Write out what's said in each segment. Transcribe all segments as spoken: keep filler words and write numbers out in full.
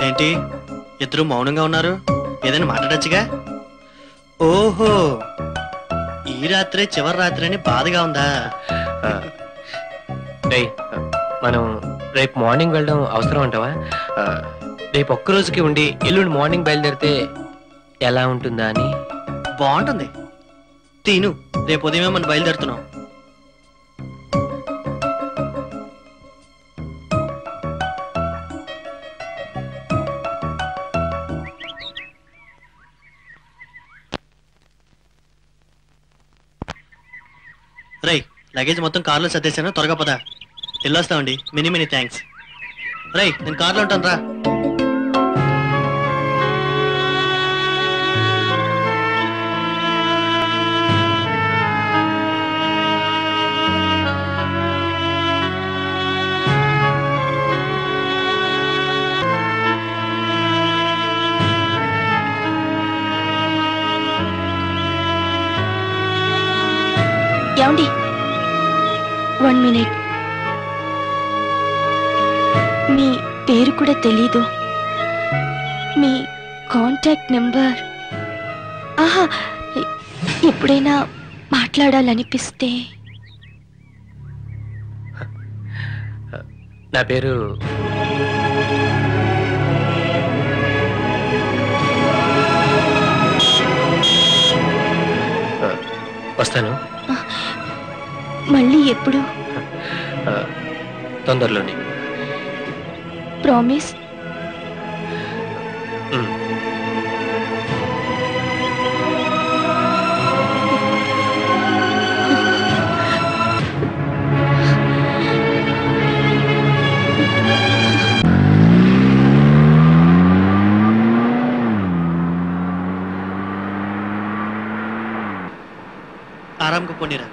ఏంటి ఇద్దరు మౌనంగా ఉన్నారు? ఏదైనా మాట్లాడచ్చుగా? ఓహో, ఈ రాత్రే చివరి రాత్రి అని బాధగా ఉందా? మనం రేపు మార్నింగ్ వెళ్ళడం అవసరం అంటావా? రేపు ఒక్కరోజుకి ఉండి ఎల్లుండి మార్నింగ్ బయలుదేరితే ఎలా ఉంటుందా అని. బాగుంటుంది. తీను, రేపు ఉదయమే మనం బయలుదేరుతున్నాం. రై, లగేజ్ మొత్తం కార్లో సర్దేశాను, త్వరగా పదా. వెళ్ళొస్తామండి. Many many thanks. రై, నేను కార్లో ఉంటాను రా. ఏమండి, వన్ మినిట్. మీ పేరు కూడా తెలీదు, మీ కాంటాక్ట్ నెంబర్. ఆహా, ఎప్పుడైనా మాట్లాడాలనిపిస్తే. నా పేరు వస్తాను. మళ్ళీ ఎప్పుడు? తొందరలోనే. ప్రామిస్? ఆరాంగా పోనీరా.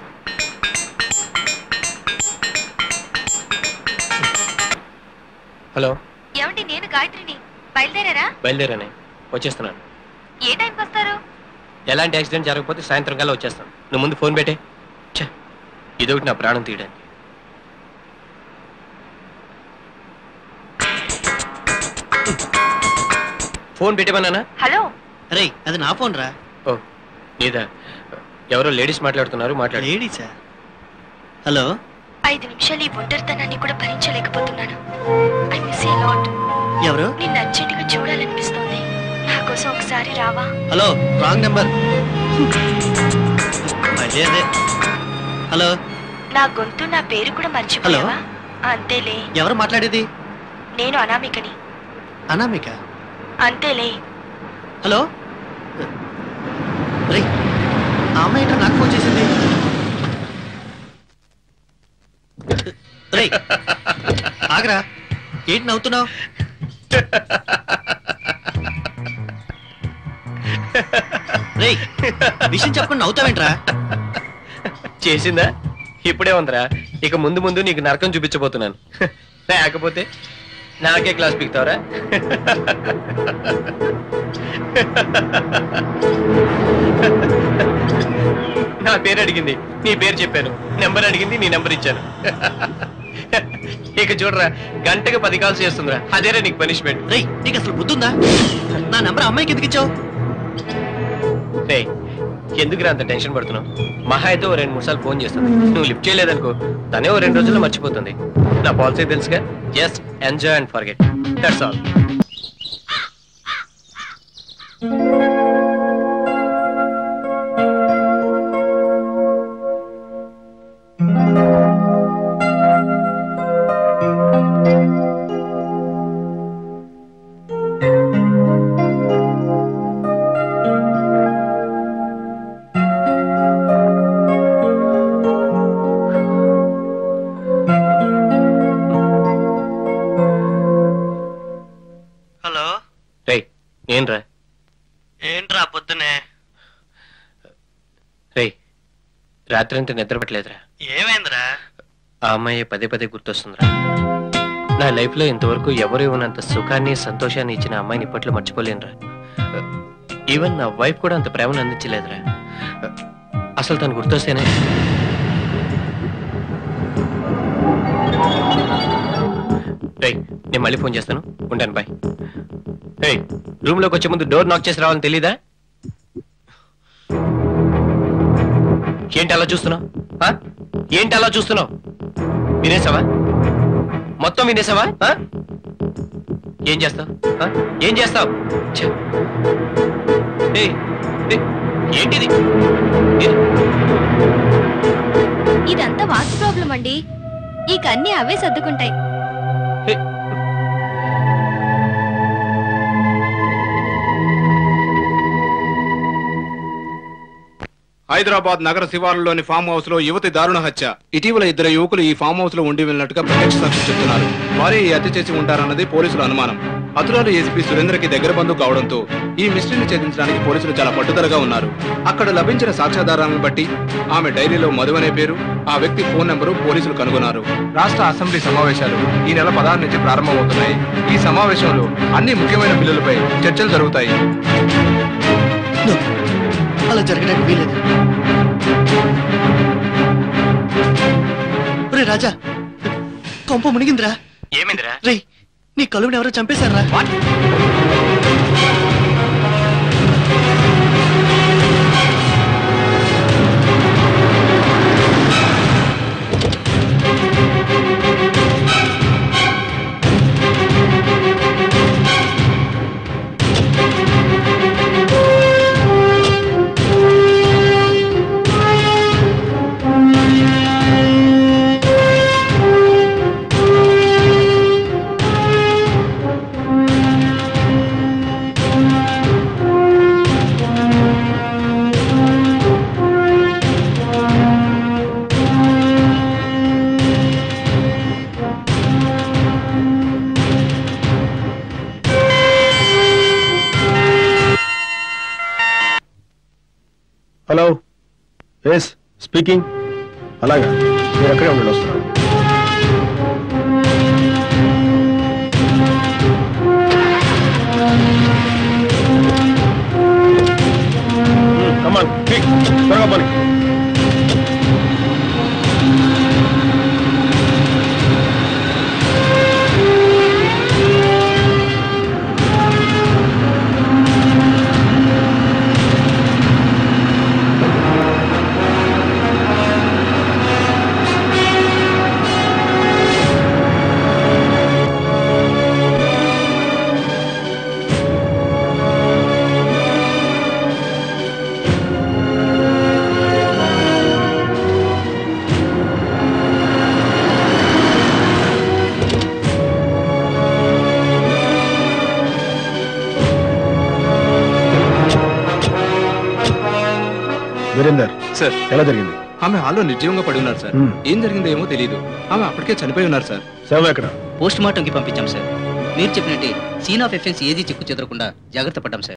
హలో. ఏమండి, నేను గాయత్రిని. బయలుదేరారా? బయలుదేరానే, వచ్చేస్తున్నాను. ఏ టైంకి వస్తారు? ఎలాంటి యాక్సిడెంట్ జరగకపోతే సాయంత్రం కల్లా వచ్చేస్తాను. నువ్వు ముందు ఫోన్ పెట్టే. ఛే, ఇదొకటి నా ప్రాణం తీయడానికి. ఫోన్ పెట్టేమన్నానా? హలో. రే, అది నా ఫోన్ రా. ఓ, నీదా? ఎవరో లేడీస్ మాట్లాడుతున్నారు, మాట్లాడు. లేడీసా? హలో. ఐదు నిమిషాలు ఈ ఒంటరితనాన్ని కూడా భరించలేకపోతున్నాను. I miss you lot. ఎవరు? నిన్ను అర్జెంటుగా చూడాలనిపిస్తోంది. నా కోసం ఒకసారి రావా? Hello, wrong number. అదే అదే. హలో. నా గొంతు, నా పేరు కూడా మర్చిపోయావా? అంతేలే. ఎవరు మాట్లాడేది? నేను అనామికని. అనామిక? అంతేలే. హలో. రే, ఆ అమ్మాయి ఏంటో నాకు ఫోన్ చేసింది. రే, ఆగరా. ఏంటి నవ్వుతున్నావు? రే, విషయం చెప్పకుండా నవ్వుతావేంట్రా? చేసిందా? ఇప్పుడే ఉందిరా. ఇక ముందు ముందు నీకు నరకం చూపించబోతున్నాను. లేకపోతే నాకే క్లాస్ పీకుతావరా? నా పేరు అడిగింది, నీ పేరు చెప్పాను. నెంబర్ అడిగింది, నీ నెంబర్ ఇచ్చాను. ఇక చూడరా, గంటకి పది కాల్స్ చేస్తుందిరా. అదేరా నీకు పనిష్మెంట్. రేయ్, నీకు అసలు బుద్ధుందా? నా నెంబర్ అమ్మాయికి ఎందుకు ఇచ్చావు? రేయ్, ఎందుకురా అంత టెన్షన్ పడుతున్నావు? మహా అయితే ఓ రెండు మూడు సార్లు ఫోన్ చేస్తుంది. నువ్వు లిఫ్ట్ చేయలేదనుకో, తనే ఓ రెండు రోజుల్లో మర్చిపోతుంది. నా పాలసీ తెలుసుగా, just enjoy and forget, that's all. ఏంట్రా ఏంట్రా పొద్దునే? రే, రాత్రి అంతా నిద్ర పట్టలేదురా. ఏమైందిరా? ఆ అమ్మాయి పదే పదే గుర్తొస్తుందిరా. నా లైఫ్ లో ఇంతవరకు ఎవరు ఇవ్వనంత సుఖాన్ని సంతోషాన్ని ఇచ్చిన అమ్మాయిని ఇప్పట్లో మర్చిపోలేనురా. ఈవెన్ నా వైఫ్ కూడా అంత ప్రేమను అందించలేదురా. అసలు తను గుర్తొస్తేనే రే, నేను మళ్ళీ ఫోన్ చేస్తాను. ఉంటాను, బాయ్. రూమ్ లోకి వచ్చే ముందు డోర్ నాక్ చేసి రావాలని తెలీదా? ఏంటి అలా చూస్తున్నావు? ఏంటి అలా చూస్తున్నావు? వినేసావా? మొత్తం వినేసావా? ఏం చేస్తావు? ఏం చేస్తావు? ఏంటిది? ఇదంతా వాస్తు ప్రాబ్లం అండి. ఈ కన్నీ అవే సర్దుకుంటాయి. హైదరాబాద్ నగర శివారులోని ఫామ్ హౌస్ లో యువతి దారుణ హత్య. ఇటీవల ఇద్దరు యువకులు ఈ ఫామ్ హౌస్ లో ఉండి వెళ్ళినట్టుగా ప్రత్యక్ష సాక్షులు చెప్తున్నారు. వారే ఈ హత్య చేసి ఉంటారన్నది పోలీసుల అనుమానం. హతురాలు ఎస్పీ సురేంద్రకి దగ్గర బంధువు కావడంతో ఈ మిస్టరీని ఛేదించడానికి పోలీసులు చాలా పట్టుదలగా ఉన్నారు. అక్కడ లభించిన సాక్ష్యాధారాలను బట్టి ఆమె డైరీలో మధు అనే పేరు, ఆ వ్యక్తి ఫోన్ నెంబరు పోలీసులు కనుగొన్నారు. రాష్ట్ర అసెంబ్లీ సమావేశాలు ఈ నెల పదహారు నుంచి ప్రారంభమవుతున్నాయి. ఈ సమావేశంలో అన్ని ముఖ్యమైన బిల్లులపై చర్చలు జరుగుతాయి. అలా జరగడానికి వీలేదు. రే రాజా, కొంప మునిగిందిరా. ఏమైందిరా? రే, నీ కలువుని ఎవరో చంపేశారా? Hello, yes speaking. అలాగా, మీరు ఎక్కడే ఉండండి, వస్తున్నారు. కమాన్, త్వరగా పని. వీరేందర్ సార్, ఎలా జరిగింది? ఆమె హాల్లో నిర్జీవంగా పడి ఉన్నారు సార్. ఏం జరిగిందో ఏమో తెలియదు. ఆమె అప్పటికే చనిపోయి ఉన్నారు సార్. శవం ఎక్కడ? పోస్ట్ మార్టం కి పంపించాం సార్. మీరు చెప్పినట్టే సీన్ ఆఫ్ ఎఫెన్స్ ఏది చెక్కు చెదరకుండా జాగ్రత్త పడ్డాం సార్.